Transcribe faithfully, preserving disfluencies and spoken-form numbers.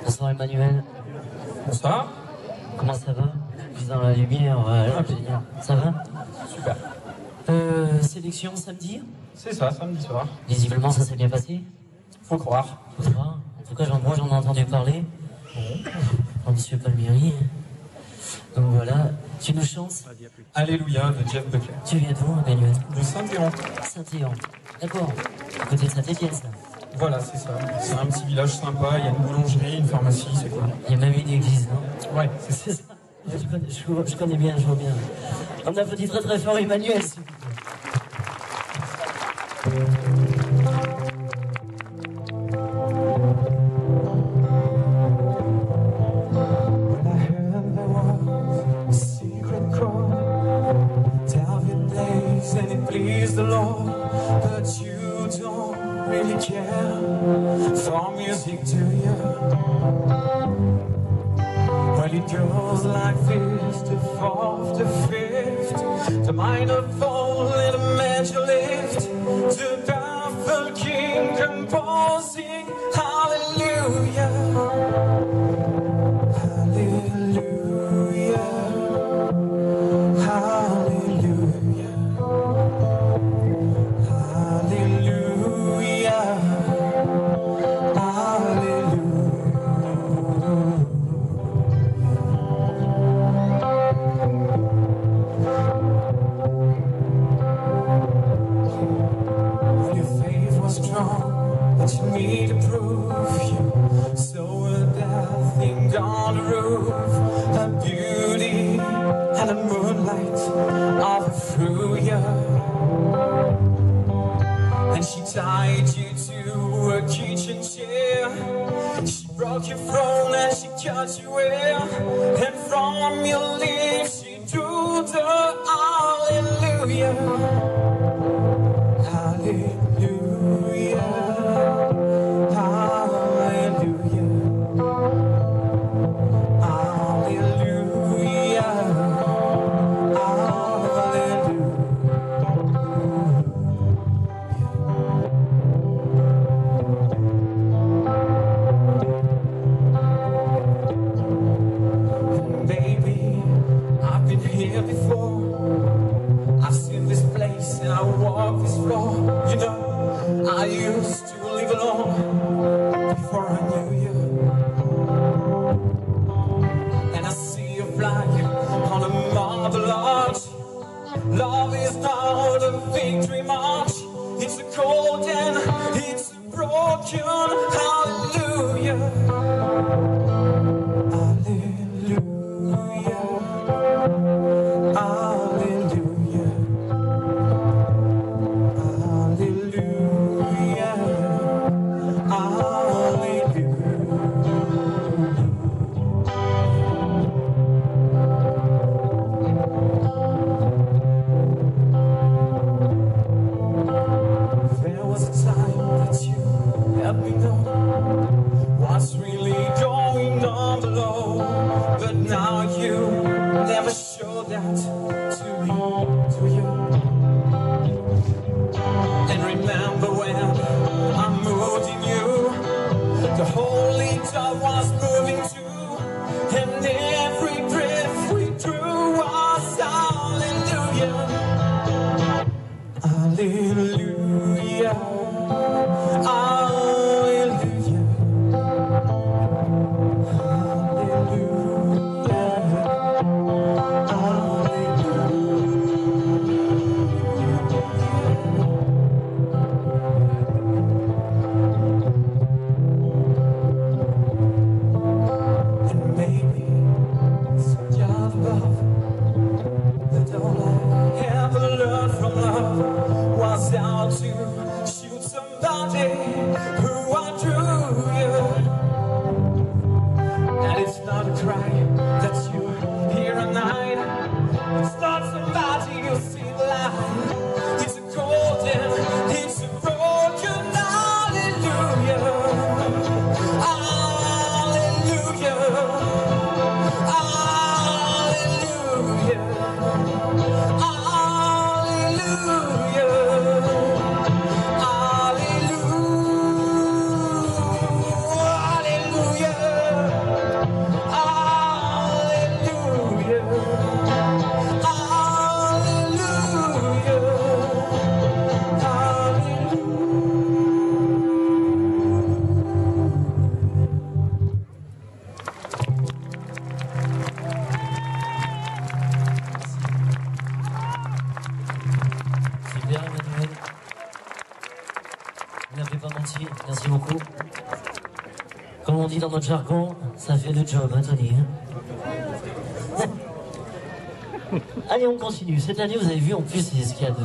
Bonsoir Emmanuel. Bonsoir. Comment ça va? Je suis dans la lumière, voilà, Ah, génial. Ça va? Super. Euh, sélection samedi? C'est ça, samedi soir. Visiblement ça s'est bien passé? Faut croire. Faut croire. En tout cas, j'en- moi j'en ai entendu parler. Bon. En Monsieur Palmieri. Donc voilà, tu nous chantes? Alléluia de Jeff Buckley. Tu viens d'où, Emmanuel? De Saint-Éon. Saint-Éon. D'accord. À côté de Saint-Étienne, ça. Voilà, c'est ça. C'est un petit village sympa, il y a une boulangerie, une pharmacie, c'est cool. Il y a même une église, non? Ouais, c'est C'est ça. Je connais, je, je connais bien, je vois bien. On applaudit très très fort Emmanuel, s'il vous plaît. Please the Lord, but you don't really care for music, do you? Well, it goes like this, the fourth, the fifth, the minor fall and the major lift, the baffled king composing hallelujah, hallelujah, hallelujah. But you need to prove you so that thing on the roof, the beauty and the moonlight all through you. And she tied you to a kitchen chair. She broke your throne and she cut you hair. And from your lips she drew the hallelujah, hallelujah, hallelujah, hallelujah, hallelujah. Baby, I've been here before. I've seen this place and I walk this floor. You know, I used to live alone before I knew you. And I see a flag on a marble arch. Love is not a victory march. It's a cold and it's a broken hallelujah, hallelujah, hallelujah, hallelujah, hallelujah. There was a time that you let me know what's really going on below, but now you never show that to me, to you. And remember when I moved in you, the holy dove was moving too, and every breath we drew was hallelujah, hallelujah, hallelujah, and maybe Merci beaucoup. Comme on dit dans notre jargon, ça fait le job, hein, Tony. Allez, on continue. Cette année, vous avez vu, en plus, c'est ce qu'il y a de